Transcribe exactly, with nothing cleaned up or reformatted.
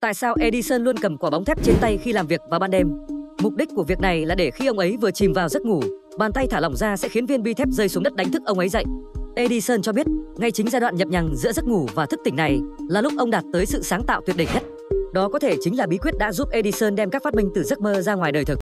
Tại sao Edison luôn cầm quả bóng thép trên tay khi làm việc vào ban đêm? Mục đích của việc này là để khi ông ấy vừa chìm vào giấc ngủ, bàn tay thả lỏng ra sẽ khiến viên bi thép rơi xuống đất đánh thức ông ấy dậy. Edison cho biết, ngay chính giai đoạn nhập nhằng giữa giấc ngủ và thức tỉnh này là lúc ông đạt tới sự sáng tạo tuyệt đỉnh nhất. Đó có thể chính là bí quyết đã giúp Edison đem các phát minh từ giấc mơ ra ngoài đời thực.